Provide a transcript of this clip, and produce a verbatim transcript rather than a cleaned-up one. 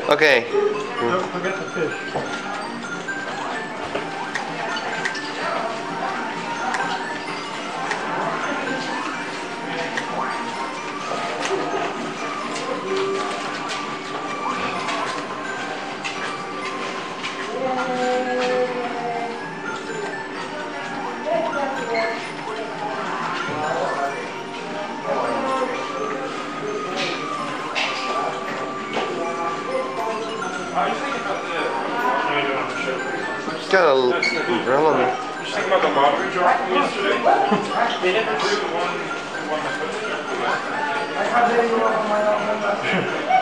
Okay. Don't forget the fish. Got a umbrella. Just think about the lottery draw from yesterday. They didn't approve the one, the one that put the